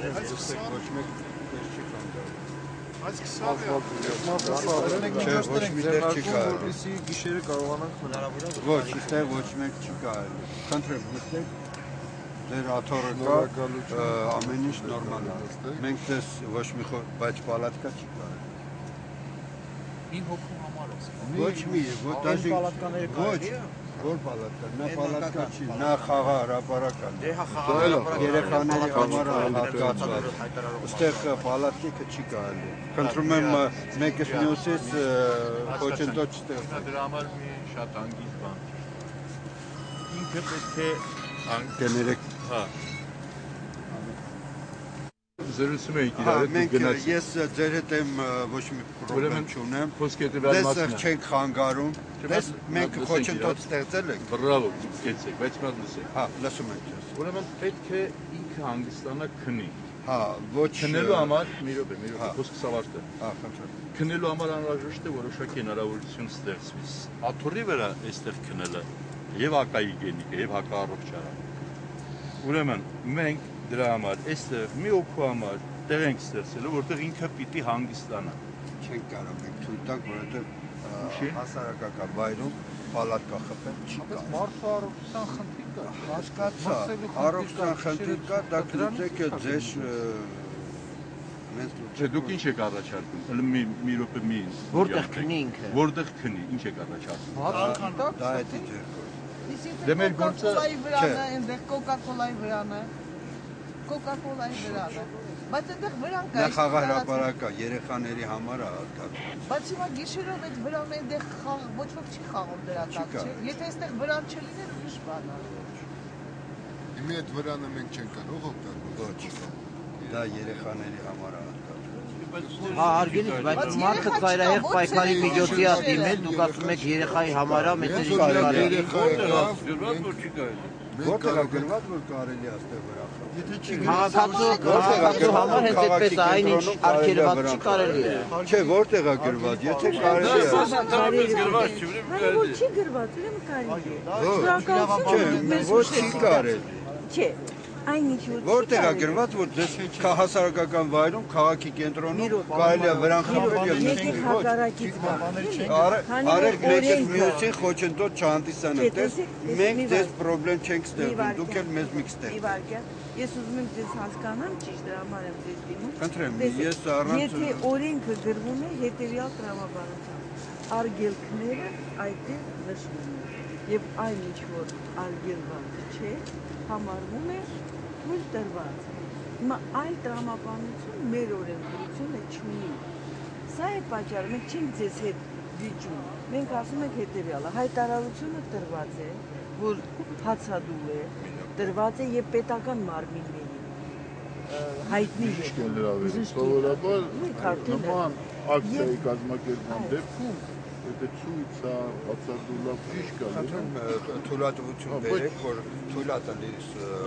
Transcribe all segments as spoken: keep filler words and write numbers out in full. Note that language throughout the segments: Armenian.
Այս քսան ոչ, այստեղ ոչ մեկ չի կարելի։ Խնդրեմ, մտեք, ձեր աթոռը կա, ամեն ինչ նորմալ է։ Մենք ձեզ ոչ մի խոր, բայց պալատկա չի կարելի։ Մի հոգու համար ես։ Ոչ մի, ոչ, որ պալատկա, նա պալատկա չի, նա խաղա հրապարական։ Երեխաների համար հատկացված։ Այստեղ պալատկիկը չի կարելի։ Խնդրում եմ մեկս մյուսից խոչընդոտ չստեղծեք։ Դրա համար մի շատ անգից բան։ Ինքը պետք է կներեք։ Հա։ Զրուցում էինք իրար հետ գնացի։ Ես ձեր հետ եմ ոչ մի պրոբլեմ չունեմ։ Դες չենք խանգարում։ Դες մենք խոչընդոտ ստեղծել ենք։ Բրավո, կեցեք, բայց մատ լսեք։ Հա, լսում ենք ձեզ։ Ուրեմն պետք է ինքը հանգստանա քնի։ Հա, ոչ քնելու համար, մի րոպե, մի րոպե, խոսքս ավարտը։ Հա, խնդրեմ։ Քնելու համար անհրաժեշտ է որոշակի հնարավորություն ստեղծվի։ Աթոռի վրա այստեղ քնելը եւ հակայի գենիկը եւ հակառողջարան։ Ուրեմն մենք դրա համար այստեղ մի օգու համար տեղ ենք ստեղծել, որտեղ ինքը պիտի հանգստանա։ Չենք կարող մենք թույլ տանք, որովհետեւ հասարակական վայրում պալատկա խփել չի կարող։ Մարդու առողջության խնդիր կա։ Հասկացա, առողջության խնդիր կա, դա դուք ձեզ Չէ, դուք ինչ եք առաջարկում։ Մի մի րոպե մի։ Որտեղ քնի ինքը։ Որտեղ քնի, ինչ եք առաջարկում։ Դա է դիջեր։ Դե մեր գործը այնտեղ Coca-Cola-ի վրան է։ Coca-Cola-ի վրան է։ Բայց այնտեղ վրան կա։ Նա խաղա հրապարակա, երեխաների համար է հատկացված։ Բայց հիմա գիշերով այդ վրան այնտեղ խաղ ոչ ոք չի խաղում դրա տակ, չէ։ Եթե այստեղ վրան չլիներ, ուրիշ բան է։ Իմի այդ վրանը մենք չենք կարող օգտագործել։ Ոչ։ Դա երեխաների համար է Հա, արգելից, բայց մարդը ծայրահեղ պայքարի միջոցի է դիմել, դուք ասում եք երեխայի համար է, մեծերի կարելի։ Որտեղ է գրված, որ կարելի է այստեղ վրա խաղալ։ Քաղաքացու համար հենց այդպես է, այնինչ արգելված չի կարելի է։ Չէ, որտեղ է գրված, եթե կարելի է։ Որ չի գրված, ուրեմն կարելի է։ Ոչ չի կարելի։ Չէ, այնինչ որ Որտեղ է գրված, որ ձեզ հասարակական վայրում, քաղաքի կենտրոնում կարելի է վրան խաղալ եւ մեկի հակառակից Արեք մեկս մյուսին խոչընդոտ չհանդիսանեք, դες մենք ձեզ պրոբլեմ չենք ստեղծում, դուք էլ մեզ մի կստեղծեք։ Իվարկե, ես ուզում եմ ձեզ հասկանամ, ճիշտ դրա համար եմ ձեզ դիմում։ Խնդրեմ, ես առանց Եթե օրենքը գրվում է հետեւյալ տրամաբանությամբ, արգելքները այդտեղ նշվում են եւ այն ինչ որ արգելված չէ, համարվում է թույլ տրված։ Հիմա այլ տրամաբանություն մեր օրենքությունը չունի։ Սա է պատճառը, մենք չենք ձեզ հետ վիճում։ Մենք ասում ենք հետեւյալը, հայտարարությունը տրված է, որ հացադուլ է, տրված է եւ պետական մարմինների հայտնի է։ Սովորաբար նման ակցիայի կազմակերպման դեպքում Եթե ցույց է, հացադուլա ճիշտ կա։ Թույլատվություն բերեք, որ թույլատալիս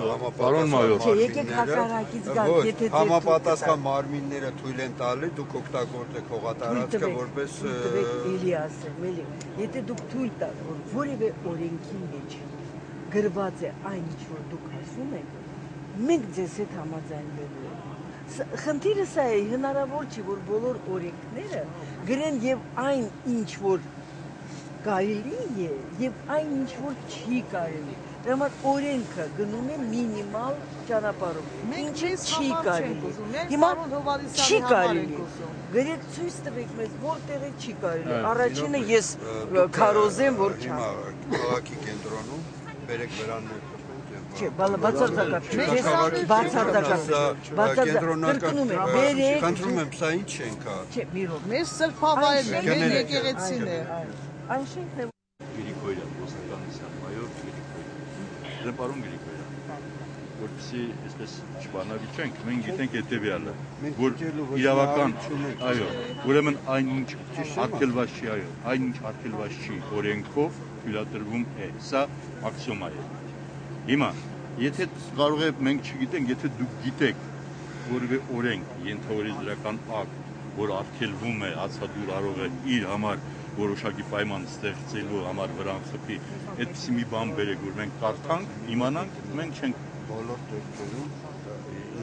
համապատասխան մարմինները թույլ են տալի, դուք օգտագործեք հողատարածքը որպես Էլիասը, եթե դուք թույլ տաք, որ որևէ օրենքի մեջ գրված է այն ինչ որ դուք ասում եք, մենք ձեզ հետ համաձայնվելու ենք։ Խնդիրը սա է, հնարավոր չի, որ բոլոր օրենքները գրեն եւ այն ինչ որ կարելի է եւ այն ինչ որ չի կարելի։ Դրա համար օրենքը գնում է մինիմալ ճանապարհով։ Ինչը չի կարելի։ Հիմա չի կարելի։ Գրեք ցույց տվեք մեզ որտեղ է չի կարելի։ Առաջինը ես քարոզեմ, որ չա։ Քաղաքի կենտրոնում բերեք վրաններ Չէ, բացարձակապես բացարձակապես բացարձակապես Խնդրում եմ, սա ինչ շենք է։ Չէ, մի րոպե։ Մեր սրբավայրն է, մեր եկեղեցին է։ Այն շենքն է Գրիգորյան, ոստիկանության մայոր Գրիգորյան։ Դեպարուն Գրիգորյան։ Որպեսզի այսպես չբանավիճենք, մենք գիտենք հետևյալը, որ իրավական, այո, ուրեմն այնինչ արգելված չի, այո, այնինչ արգելված չի օրենքով թույլատրվում է։ Սա աքսիոմա է։ Հիմա, եթե կարող է մենք չգիտենք, եթե դուք գիտեք որևէ օրենք, ենթավորիչական ակտ, որ արգելվում է, հացադուլ կարող է իր համար որոշակի պայման ստեղծելու համար վրան խփի, այդպիսի մի բան բերեք, որ մենք կարդանք, իմանանք, մենք չենք բոլոր դեպքերում ինչ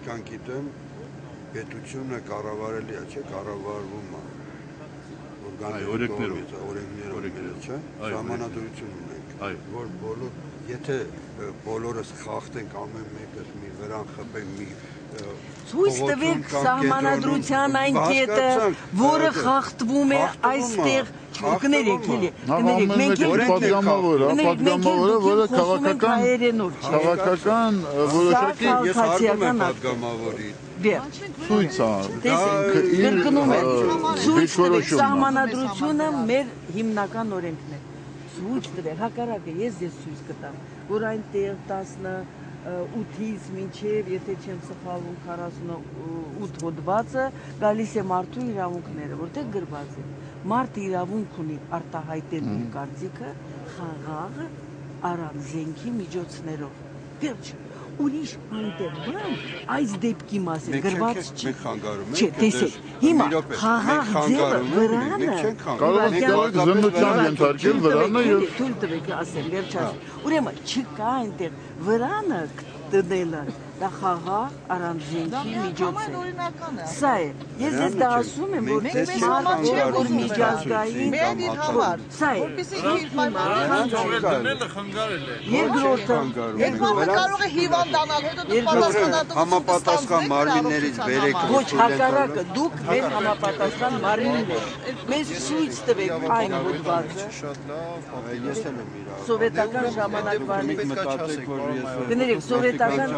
ինչքան գիտեմ, պետությունը կառավարելի է, չէ, կառավարվում է։ Այո, օրենքներով, օրենքներով, չէ, ժամանadrություն ունենք, որ բոլոր, եթե բոլորս խախտենք ամեն մեկս մի վրան խփենք, մի Ցույց տվեք սահմանադրության այն կետը, որը խախտվում է այստեղ, կներեք էլի, կներեք, մենք էլ պատգամավոր է, պատգամավորը, որը քաղաքական քաղաքական որոշակի ես հարգում եմ պատգամավորին։ Ցույց է, կրկնում եմ, ցույց տվեք սահմանադրությունը մեր հիմնական օրենքն է։ Ցույց տվեք, հակառակը ես ձեզ ցույց կտամ, որ այնտեղ տասնութից մինչև, եթե չեմ սխալվում, քառասունութ հոդվածը գալիս է մարդու իրավունքները, որտեղ գրված է։ Մարդը իրավունք ունի արտահայտել իր կարծիքը խաղաղ առանց զենքի միջոցներով։ Վերջ, ուրիշ այնտեղ բան այս դեպքի մասին գրված չի։ Մենք խանգարում ենք։ Չէ, տեսեք, հիմա խաղաղ ձևը վրանը կարող եք զննության ենթարկել վրանը եւ թույլ տվեք ասեմ, վերջացրու։ Ուրեմն չկա այնտեղ վրանը դնելը, դա խաղաղ առանց զենքի միջոց է։ Սա է։ Ես ես դա ասում եմ, որ մեզ համար չէ, որ միջազգային մեր իր համար, սա է։ որպեսզի իր պայմանները դնելը խանգարել է։ Երկրորդը, երկրորդը կարող է հիվանդանալ, հետո դուք պատասխանատվություն համապատասխան մարմիններից բերեք։ ոչ հակառակը, դուք մեր համապատասխան մարմինն եք։ Մեզ ցույց տվեք այն հոդվածը։ Շատ լավ, Ես էլ եմ իրավ։ Սովետական ժամանակվանից Մտածեք, որ ես կներեք, սովետական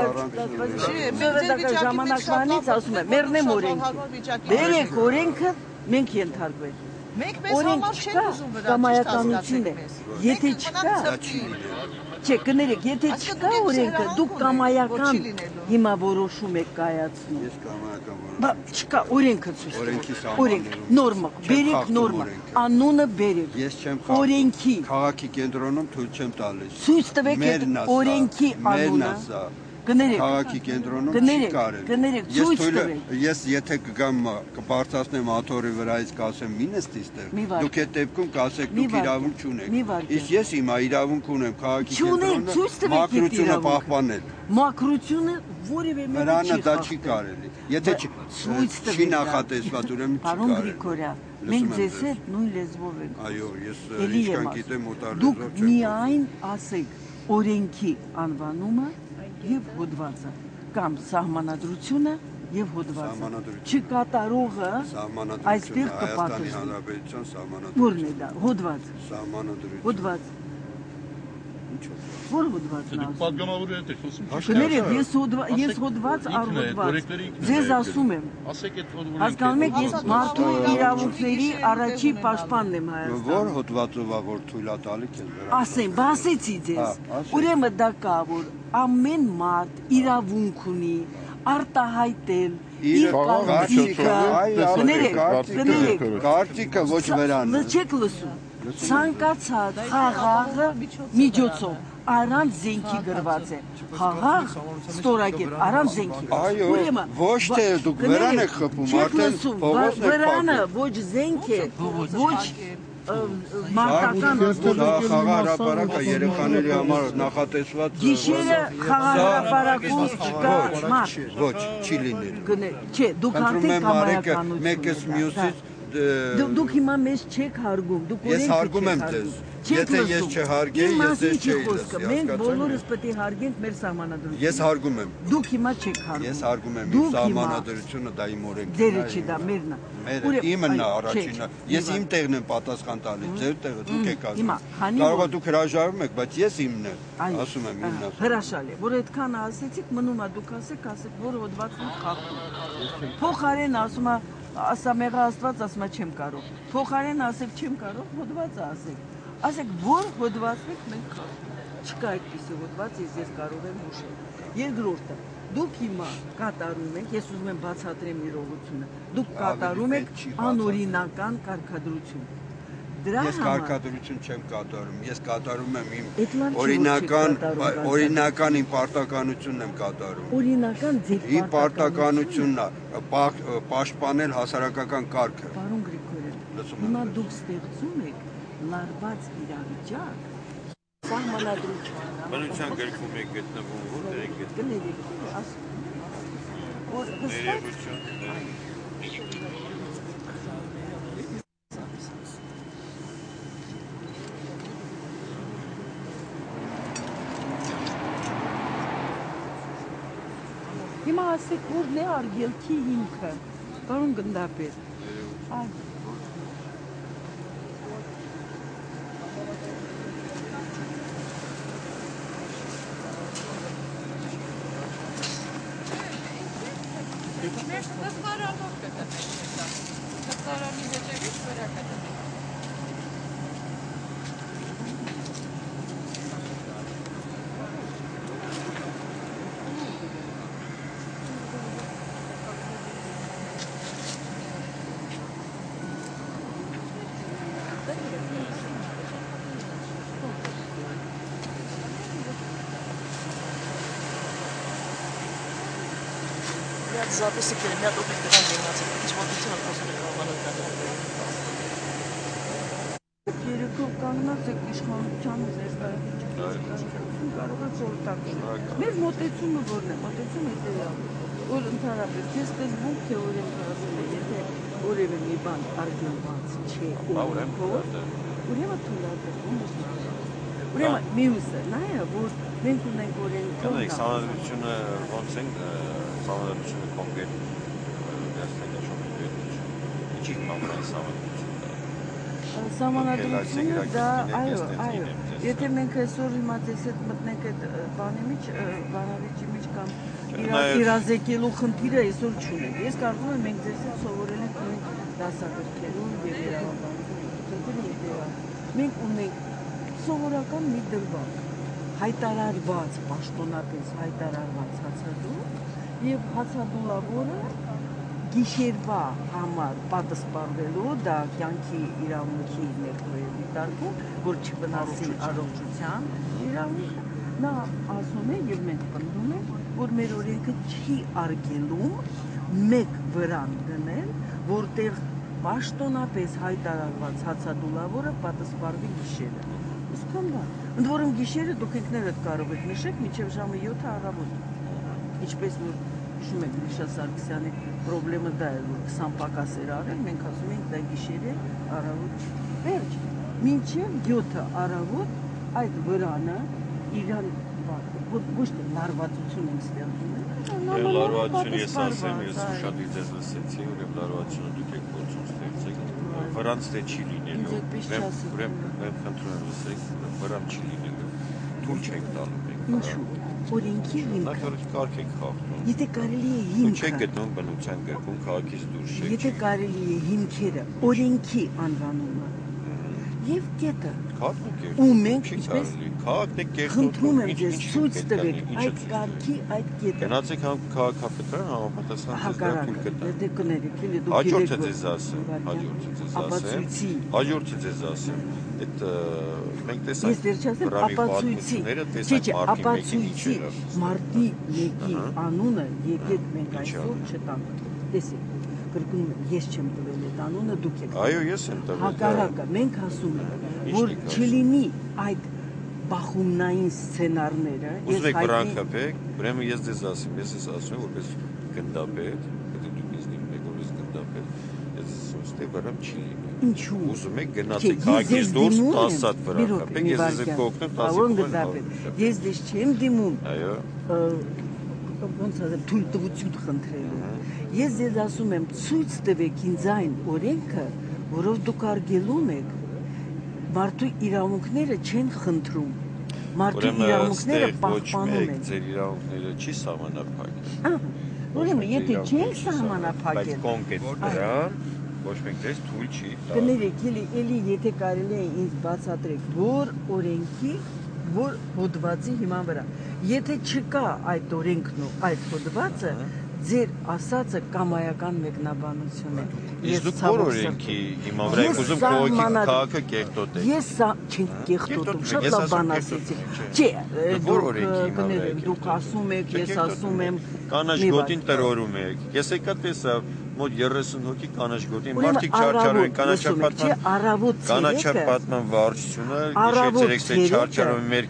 սովետական ժամանակվանից ասում եմ, մերնեմ օրենքի։ Բերեք օրենքը, մենք ենթարկվենք։ Մենք մեզ համար չեն ուզում վրա կամայականություն է։ Եթե չկա, չէ, կներեք, եթե չկա օրենքը, դուք կամայական հիմա որոշում եք կայացնում։ Ես կամայական որոշում։ Բա չկա օրենքը ցույց Օրենքի տվեք։ սահմաններում։ Օրենք, նորմա, բերեք նորմա, անունը բերեք։ Ես չեմ խախտում։ Օրենքի Քաղաքի կենտրոնում թույլ չեմ տալիս։ ցույց տվեք այդ օրենքի անունը։ Կներեք, Քաղաքի կենտրոնում չի կներեք, կարելի։ կներեք, Ես ցույց թույլ տվեք։ ես եթե կգամ կբարձրացնեմ աթոռի վրայից կասեմ ինձ ստիստեղ։ Մի վարք։ Դուք այդ դեպքում կասեք Մի դուք վարք։ իրավունք Մի չունեք։ վարք։ Իսկ ես հիմա իրավունք ունեմ քաղաքի Չունեք, ցույց տվեք այդ մաքրությունը իրավունքը։ պահպանել։ Մակրությունը որևէ մեկը Վրանը չի դա չի խախտել։ կարելի։ Եթե չի Ցույց տվեք չի դա։ նախատեսված ուրեմն չի Պարոն կարելի։ Գրիգորյան, Լսում մենք եմ ձեզ ձեզ։ հետ նույն լեզվով ենք։ Այո, ես Էլի եմ ինչքան ասում։ գիտեմ օտար Դուք լեզվով չեմ միայն ասեք օրենքի անվանումը եւ հոդվածը կամ սահմանադրությունը եւ հոդվածը։ Սահմանադրություն։ Չկատարողը Սահմանադրությունը այստեղ Հայաստանի կպատժվի։ Հանրապետության Որն սահմանադրություն։ է դա։ Հոդված։ Սահմանադրություն։ Հոդված։ Ինչո՞ւ։ Որ հոդվածն ասում։ պատգամավորի հետ եք խոսում։ Կներեք, ես հոդված, ես հոդված առ հոդված։ Ձեզ ասում եմ։ Ասեք այդ Հասկանում եք, ես մարդու իրավունքների առաջի պաշտպանն եմ Հայաստանում։ Որ հոդվածով է որ թույլատալիք են վերա։ Ասեմ, բա ասեցի ձեզ։ Հա, ասեք։ Ուրեմն դա կա, որ ամեն մարդ իրավունք ունի արտահայտել իր կարծիքը։ Կներեք, կներեք, Կարծիքը ոչ վրանը։ չեք լսում։ Ցանկացած խաղաղ միջոցով առանց զենքի գրված է։ Խաղաղ ստորագետ առանց զենքի։ Այո, Ուրեմն, ոչ թե դուք վրան եք խփում, չեք արդեն լսում, փողոցն եք վրանը փակում։ ոչ զենք է, ոչ մարտական Դա խաղահարապարակը երեխաների համար նախատեսված գիշերը խաղահարապարակում չկա մարդ։ ոչ, չի լինելու։ Գնե, չէ, դուք Խնդրում արդեն եմ Մարեկը կամայականություն մեկս եք, մյուսից Դու- Դուք հիմա մեզ չեք հարգում, դուք Ես օրենքը հարգում եմ չեք ձեզ։ հարգում։ Չեք Եթե ես լսում։ չհարգեի, Իմ ես մասին ձեզ չի չէի խոսքը, լսի, մենք հասկացա՞մ բոլորս եք։ պետք է հարգենք մեր սահմանադրությունը։ Ես հարգում եմ։ Դուք հիմա չեք հարգում։ Ես հարգում եմ իմ Դուք հիմա սահմանադրությունը, դա իմ օրենքն է։ ձերը չի դա, մերն է։ Մերը Ուրեմն, իմն է այո, առաջինը։ չէ, Ես հիմա- իմ տեղն եմ պատասխան տալիս, ձեր տեղը դուք եք Հիմա, ասում։ քանի Կարող է որ- դուք հրաժարվում եք, բայց ես իմն եմ, Այո, ասում եմ իմն ասում։ հրաշալի է, որ այդքան ասեցիք, մնում է դուք ասեք, ասեք, որ հոդվածն խախտում։ Փոխարեն ասում է, ասա մեղա Աստված, ասում է չեմ կարող։ Փոխարեն ասեք չեմ կարող, հոդվածը ասեք։ Ասեք, որ հոդվածն եք մենք խախտում։ Չկա այդպիսի հոդված, ես ես կարող եմ հուշել։ Երկրորդը, դուք հիմա կատարում եք, ես ուզում եմ բացատրեմ իրողությունը։ Դուք կատարում եք պետք չի անօրինական կարգադրություն։ Դրա Ես համար կարգադրություն չեմ կատարում, ես կատարում եմ իմ Էդ լավ չի, օրինական, որ չեք կատարում օրինական իմ պարտականությունն եմ կատարում։ օրինական ձեր Իմ պարտականությունն է պահ- պաշտպանել հասարակական կարգը։ Պարոն Գրիգորյան, Լսում եմ հիմա ձեզ։ դուք ստեղծում եք լարված իրավիճակ սահմանադրության Բնության գրքում եք գտնվում, որտեղ եք գտնվում։ գներեք, ասում որ հստակ Հիմա ասեք, որն է արգելքի հիմքը, պարոն գնդապետ։ Այ Մեր դասարանով կդնենք, դասարանի հեճերից վրա կդնենք։ Записи керемет опит да генерация. Ինչպես ոնց Երեկով կանգնած եք իշխանության ներկայացուցիչ կարող է խորհրդակցել։ Մեր մոտեցումը որն է, մոտեցումը դրա, որ ընդհանրապես ես տեսնում թե օրենք ասում եմ, եթե որևէ մի բան արգելված չէ, ուրեմն թույլատրվում է։ Ուրեմն մյուսը, նայա, որ մենք ունենք օրենքը։ Կնեք համանդրությունը ոնց են համանդրությունը կոնկրետ ինչի մամրան համանդրությունը Սահմանադրությունը դա, այո, այո, եթե մենք այսօր հիմա դες հետ մտնենք այդ բանի միջ, բանավիճի միջ կամ իրազեկելու խնդիրը այսօր չունենք։ Ես կարծում եմ մենք դες հետ սովորել ենք նույն դասագրքերում և իրավաբանությունում։ Մենք ունենք սովորական մի դրվագ, հայտարարված, պաշտոնապես հայտարարված հացադուլ և հացադուլավորը գիշերվա համար պատասպարվելու դա կյանքի իրավունքի ներքոյելի դարքում, որ չվնասի առողջության իրավունքը, նա ասում է և մենք պնդում ենք, որ մեր օրենքը չի արգելում մեկ վրան դնել, որտեղ պաշտոնապես հայտարարված հացադուլավորը պատասպարվի գիշերը։ Իսկան բան։ Ընդ որում գիշերը դուք ինքներդ կարող եք նշեք մինչև ժամը յոթը առավոտ։ Ինչպես որ հիշում եք Գրիշա Սարգսյանի պրոբլեմը դա է, որ քսան պակաս էր արել, մենք ասում ենք դա գիշեր է, առավոտ վերջ։ Մինչև յոթը առավոտ այդ վրանը իրան ոչ թե լարվածություն ենք ստեղծում։ Լարվածություն ես ասեմ, ես ուշադիր ձեզ լսեցի, ուրեմն լարվածությունը դուք եք գործում ստեղծեք, վրանց թե չի լինելու, ուրեմն խնդրում եմ լսեք, վրան չի լինելու, թույլ չեք տալու մենք։ Ինչու՞։ Օրենքի հիմքը։ Կարգ եք խախտում։ Եթե կարելի է հիմքը։ Չեք գտնում բնության գրքում քաղաքից դուրս չեք։ Եթե կարելի է հիմքերը, օրենքի անվանումը եւ կետը։ Քաղաքն է կերտում։ Ու մենք ինչպես քաղաքն է կերտում։ Խնդրում եմ ձեզ ցույց տվեք այդ կարգի այդ կետը։ Գնացեք համ քաղաքապետարան համապատասխան ձեզ դա թույլ կտա։ Դե կներեք, էլի դուք Հաջորդը ձեզ ասեմ, հաջորդը ձեզ ասեմ։ Հաջորդը ձեզ ասեմ։ Այդ մենք տեսանք Ես դեռ չասեմ ապացույցի։ Չէ, չէ, ապացույցի մարտի մեկի անունը եկեք մենք այսօր չտանք։ Տեսեք, կրկնում եմ, ես չեմ տվել այդ անունը, դուք եք։ Այո, ես եմ տվել։ Հակառակը, մենք ասում ենք, որ չլինի այդ բախումնային սցենարները։ Ուզում եք վրան խփեք, ուրեմն ես ձեզ ասեմ, ես ես ասում եմ որպես գնդապետ, եթե դուք ինձ դիմում եք որպես գնդապետ, ես ասում եմ, թե վրան չի լինի։ Ինչու։ Ուզում եք գնացեք քաղաքից դուրս տասը հատ վրան խփեք, ես ձեզ կօգնեմ տասը։ Ես դες չեմ դիմում։ Այո։ Ոնց ասեմ, թույլտվություն խնդրելու։ Ես ձեզ ասում եմ, ցույց տվեք ինձ այն օրենքը, որով դուք արգելում եք, մարդու իրավունքները չեն խնդրում։ Մարդու իրավունքները պահպանում են։ Ձեր իրավունքները չի սահմանափակել։ Ահա։ Ուրեմն, եթե չենք սահմանափակել, բայց կոնկրետ դրան ոչ մեկ դες թույլ չի տա։ Կներեք, էլի, էլի եթե կարելի է ինձ բացատրեք, որ օրենքի, որ հոդվածի հիման վրա։ Եթե չկա այդ օրենքն ու այդ հոդվածը, ձեր ասածը կամայական մեկնաբանություն է։ Ես դուք որ օրենքի հիման վրա եք ուզում քաղաքը կեղտոտել։ Ես սա չենք կեղտոտում, շատ լավ բան ասեցիք։ Չէ, դուք ասում եք, ես ասում եմ։ Կանաչ գոտին տրորում եք։ Ես եկա տեսա մոտ երեսուն հոգի կանաչ գոտին մարդիկ չարչարում են կանաչապատման կանաչապատման վարչությունը գիշեր ցերեքսե չարչարում մեր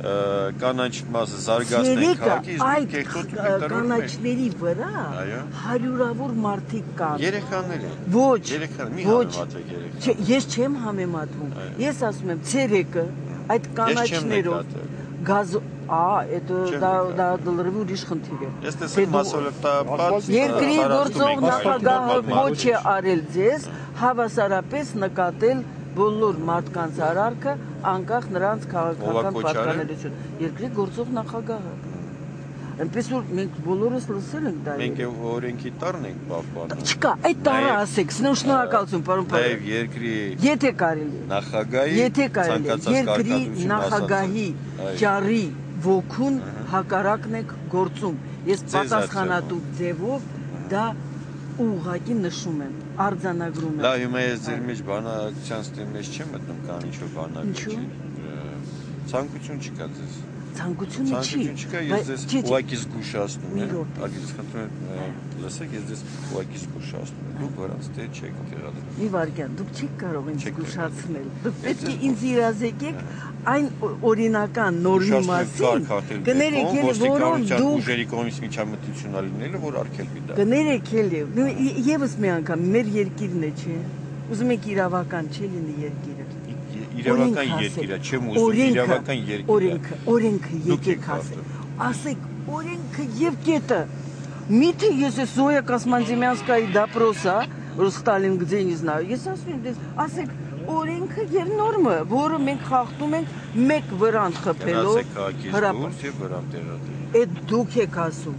կանաչ մասը զարգացնենք քաղաքի, իսկ այդ կեղտոտում եք տարօրինակ։ կանաչների վրա հարյուրավոր մարդիկ կան։ Երեխաներ են։ Ոչ։ Երեխաներ, մի ոչ, համեմատեք երեխաներ։ չէ, ես չեմ համեմատվում։ Ես ասում եմ, ցերեկը այդ կանաչներով գազ Ա, это դա դա դլրվի ուրիշ խնդիր է։ Ես տեսել մասոլապտապատ երկրի գործող նախագահը ոչ է արել ձեզ հավասարապես նկատել բոլոր մարդկանց արարքը անկախ նրանց քաղաքական պատկանելություն։ Երկրի գործող նախագահը։ Այնպես որ մենք բոլորս լսել ենք դա։ Մենք օրենքի տառն ենք պահպանում։ Չկա, այդ տառը ասեք, շնորհակալություն, պարոն Պարոն։ Նաև երկրի Եթե կարելի է։ Նախագահի Եթե կարելի է, երկրի նախագահի ճառի ոգուն հակառակն եք գործում։ Ես պատասխանատու ձևով դա ուղղակի նշում եմ, արձանագրում եմ։ Լավ, հիմա ես ձեր մեջ բանակցության ստի մեջ չեմ մտնում, կան ինչ-որ բանակցություն։ Ցանկություն չկա ձեզ։ Ցանկությունը չի։ Ցանկություն չկա, ես ձեզ ուղղակի զգուշացնում եմ։ Ագից խնդրում եմ, լսեք, ես ձեզ ուղղակի զգուշացնում եմ։ Դուք վրանց դե չեք տեղադրել։ Մի վարքյան, դուք չեք կարող ինձ զգուշացնել։ Դուք պետք է ինձ իրազեկեք այն օրինական նորմի մասին։ Կներեք ելի, որոնք դուք ուժերի կողմից միջամտություն ալինելը, որ արգելվի դա։ Կներեք ելի, եւս մի անգամ մեր երկիրն է, չէ։ Ուզում եք իրավական չի լինի երկիրը։ Իրավական երկիրը, չեմ ուզում իրավական երկիրը։ Օրենքը, օրենքը եկեք ասեք։ Ասեք, օրենքը եւ կետը։ Միթե ես է Զոյա Կոսմանդեմյանսկայի դապրոսա, որ Ստալին где не знаю։ Ես ասում եմ, ասեք, օրենքը եւ նորմը, որը մենք խախտում ենք մեկ վրանդ խփելով։ Հրապարակ եւ վրանդ տեղադրել։ Այդ դուք եք ասում։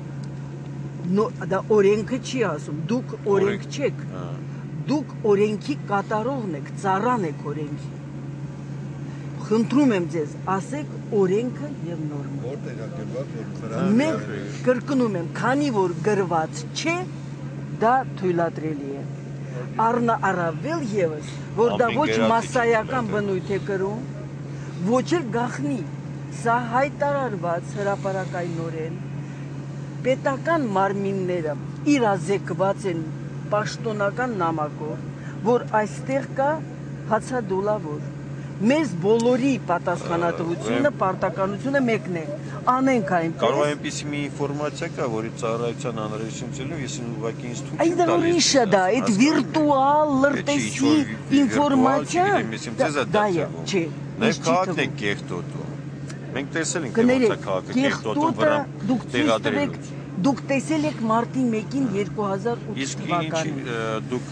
Դա օրենքը չի ասում, դուք օրենք չեք։ Դուք օրենքի կատարողն եք, ծառան եք օրենքի։ Խնդրում եմ ձեզ, ասեք օրենքը եւ նորմը։ Որտեղ է գրված, որ Մենք կրկնում եմ, քանի որ գրված չէ, դա թույլատրելի է։ Առնա առավել եւս, որ դա ոչ մասսայական բնույթ է կրում, ոչ էլ գախնի։ Սա հայտարարված հրապարակայնորեն պետական մարմինները իրազեկված են պաշտոնական նամակով, որ այստեղ կա հացադուլավոր։ Մեզ բոլորի պատասխանատվությունը, պարտականությունը մեկն է։ Անենք այնպես։ Կարող է այնպիսի մի ինֆորմացիա կա, որի ծառայության անհրաժեշտությունով ես ուղղակի ինձ թույլ Այդ ուրիշ է դա, այդ վիրտուալ լրտեսի ինֆորմացիա։ Դա է, չէ։ Նաև քաղաքն է կեղտոտում։ Մենք տեսել ենք, թե ոնց է քաղաքը կեղտոտում վրա տեղադրելուց։ Դուք տեսել եք մարտի մեկին երկու հազար ութ թվականին։ Իսկ դուք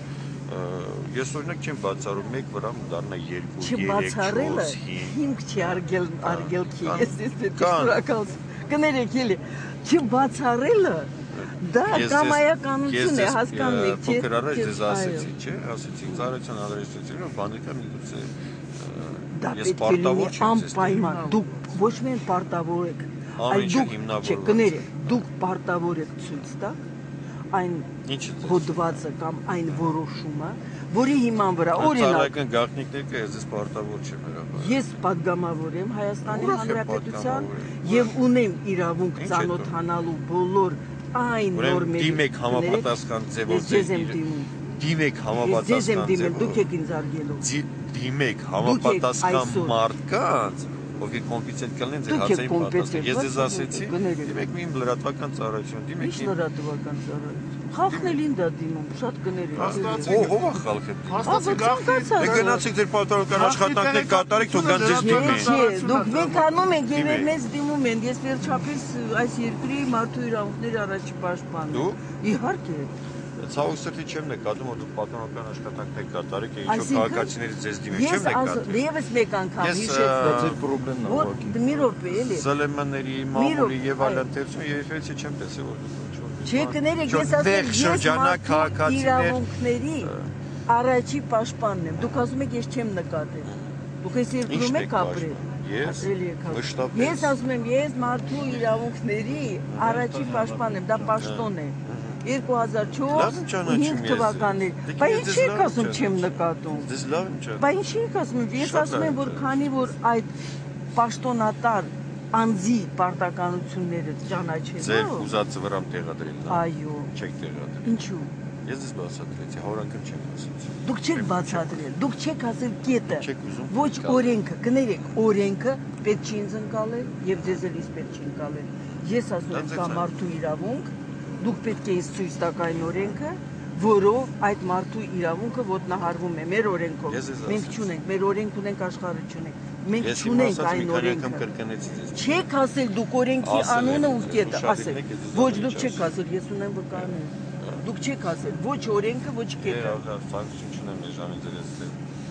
ես օրինակ չեմ բացառում մեկ վրամ դառնա երկու, երեք, չորս, հիմք չի արգել արգելքի։ Ես ես պետք է շնորհակալություն։ Կներեք էլի, չբացառելը դա կամայականություն է, հասկանում եք, չէ՞։ Փոքր առաջ ձեզ ասեցի, չէ՞, ասեցի ծառայության անհրաժեշտությունը բանական միգուցե ես պարտավոր չեմ ձեզ։ Անպայման դուք ոչ միայն պարտավոր եք, այլ դուք չէ, կներեք, դուք պարտավոր եք ցույց տաք այն հոդվածը կամ այն որոշումը, որի հիման վրա օրինակ ծառայական գաղտնիքներ կա, ես պարտավոր չեմ հրապարակել։ Ես պատգամավոր եմ Հայաստանի Հանրապետության եւ ունեմ իրավունք ծանոթանալու բոլոր այն նորմերի։ Դիմեք համապատասխան ձևով դիմեք համապատասխան ձևով։ Դուք եք ինձ արգելում։ Դիմեք համապատասխան մարդկանց, ովքեր կոմպետենտ կլինեն ձեր հարցերին պատասխան։ Ես ձեզ ասեցի, դիմեք մի լրատվական ծառայություն, դիմեք մի լրատվական ծառայություն։ Խաղն էլ ինձ դիմում, շատ կներեք։ Ո՞վ ով է խալքը։ Հաստատի գաղտնի։ Դե գնացեք ձեր պարտավորական աշխատանքներ կատարեք, թող գան ձեզ դիմեն։ Չէ, դուք մենք անում ենք եւ մեզ դիմում են։ Ես վերջապես այս երկրի մարդու իրավունքների առաջի պաշտպանն եմ։ Իհարկե։ Ցավոք սրտի չեմ նկատում, որ դուք պատանեկան աշխատանքներ կատարեք, ինչ-որ քաղաքացիների ձեզ դիմեն, չեմ նկատում։ Եվս մեկ անգամ հիշեցվեց։ Ձեր խնդիրն է ուղղակի։ Մի րոպե էլի։ Սլեմանների, մամուլի եւ այլն թերցում երբեք չեմ տեսել, որ դուք Չէ, կներեք, ես ասեմ, ես մարդու իրավունքների առաջի պաշտպանն եմ։ Դուք ասում եք, ես չեմ նկատել։ Դուք այս երկրում եք ապրել։ Ես մշտապես։ Ես ասում եմ, ես մարդու իրավունքների առաջի պաշտպանն եմ, դա պաշտոն է։ երկու հազար չորս հինգ թվականներ։ Բա ինչ եք ասում չեմ նկատում։ Դες լավ ինչ է։ Բա ինչ եք ասում, ես ասում եմ, որ քանի որ այդ պաշտոնատար անձի պարտականությունները ճանաչելով։ Ձեր ուզածը վրամ տեղադրելն է։ Այո։ Չեք տեղադրել։ Ինչու։ Ես ես բացատրեցի, հորանքն չեմ ասացի։ Դուք չեք բացատրել, դուք չեք ասել կետը։ Չեք ուզում։ Ոչ օրենքը, կներեք, օրենքը պետք չի ինձ ընկալել եւ ձեզ էլ պետք չի ընկալել։ Ես ասում եմ կա մարդու իրավունք, դուք պետք է ինձ ցույց տաք այն օրենքը, որով այդ մարդու իրավունքը ոտնահարվում է մեր օրենքով։ Մենք չունենք, մեր օրենք ունենք, աշխարհը չունենք։ Մենք չունենք այն օրենքը։ Չեք ասել դուք օրենքի անունը ու կետը, ասել։ Ոչ դուք չեք ասել, ես ունեմ վկայներ։ Դուք չեք ասել ոչ օրենքը, ոչ կետը։ Ցանկություն չունեմ Էժանի ձեզ։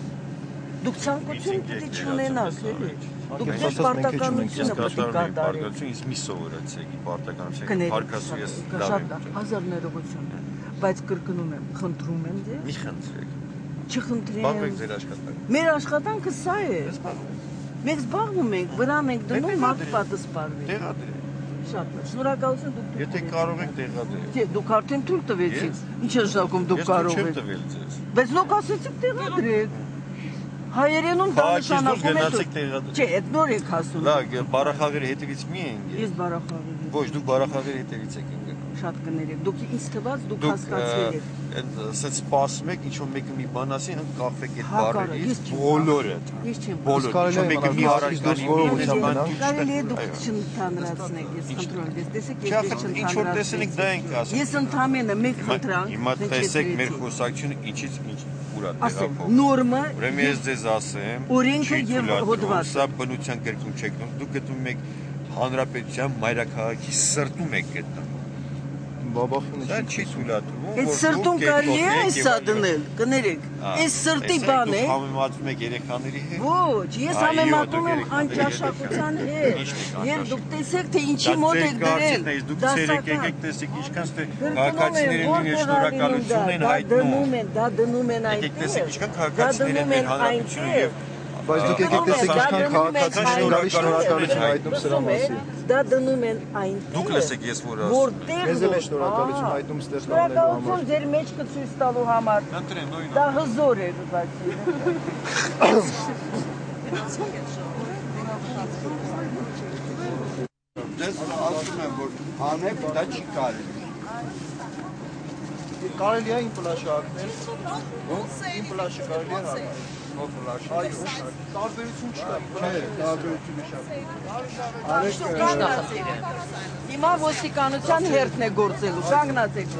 Դուք ցանկություն պետք է չունենաք, էլի։ Դուք ձեր պարտականությունը պետք է կատարեք։ Ինձ մի սովորեցեք, պարտականություն հարկասու ես շատ հազար ներողություն, բայց կրկնում եմ, խնդրում եմ ձեզ։ Մի խնդրեք։ Չխնդրեմ։ Զբաղվեք ձեր աշխատանքով։ Մեր աշխատանքը սա է։ Մենք զբաղվում ենք, վրան ենք դնում, մարդ պատը սպառվի։ Տեղադրեք։ Շատ լավ, շնորհակալություն դուք։ Եթե կարող եք տեղադրեք։ Չէ, դուք արդեն թույլ տվեցիք։ Ինչ է շտակում դուք կարող եք։ Ես չեմ տվել ձեզ։ Բայց դուք ասեցիք տեղադրեք։ Հայերենում դա նշանակում է։ Չէ, այդ նոր եք ասում։ Լավ, բարախաղերի հետևից մի ենք։ Ես բարախաղերի։ Ոչ, դուք բարախաղերի հետևից եք ընկել։ Շատ կներեք։ Դուք ինձ թվաց դուք հասկացել եք։ Ասած սպասում եք, ինչ որ մեկը մի բան ասի, հենց կախվեք այդ բառերից, բոլորը։ Ես չեմ։ Բոլորը, ինչ որ մեկը մի հարցանի մի բան կարելի է դուք չընդհանրացնեք, ես խնդրում եմ, տեսեք, ես չընդհանրացնեք։ Ինչ որ տեսնեք, դա ենք ասում։ Ես ընդհանրապես մեկ խնդրանք։ Հիմա տեսեք մեր խոսակցությունը ինչից ինչ ուրա տեղափոխվում։ Նորմը։ Ուրեմն ես ձեզ ասեմ, օրենքը եւ հոդվածը։ Սա բնության գրքում չեք դնում, դուք գտնում եք հանրապետության մայրաքաղաքի սրտում եք գտնում։ Բաբախունը Դա չի թույլատրվում, որ դուք սրտում կարելի է այսա դնել, կներեք։ Այս սրտի բան է։ Դուք համեմատում եք երեխաների հետ։ Ոչ, ես համեմատում եմ անճաշակության հետ։ Երբ դուք տեսեք, թե ինչի մոտ եք դրել։ Դուք ցերեկ եկեք տեսեք ինչքան թե քաղաքացիներին իրենց շնորհակալություն են հայտնում։ Դա դնում են այնտեղ։ Եկեք տեսեք ինչքան քաղաքացիներ են մեր հանրապետությունում եւ Բայց դուք եկեք տեսեք ինչքան քաղաքացիական շնորհակալություն հայտնում սրա մասին։ Դա դնում են այնտեղ։ Դուք լսեք ես որ ասում։ Որտեղ Ես էլ շնորհակալություն հայտնում ստեղ կանելու համար։ Շնորհակալություն ձեր մեջքը ցույց տալու համար։ Ընտրեն նույնը։ Դա հզոր է բայց։ Դες ասում եմ որ անեք դա չի կարելի։ Կարելի է իմ պլաշը ակնել։ Իմ պլաշը կարելի է հանել։ Ո ֆլաշ։ Այո, տարբերություն չկա։ Չէ, տարբերությունը շատ։ Արեք Հիմա ոստիկանության հերթն է գործելու, կանգնացեք։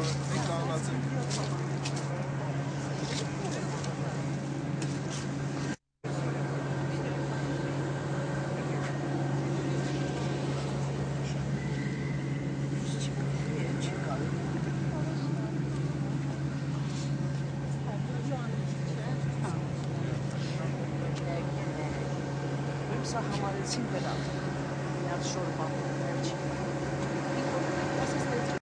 Սա համարեցին վրա։ Միած շորմա։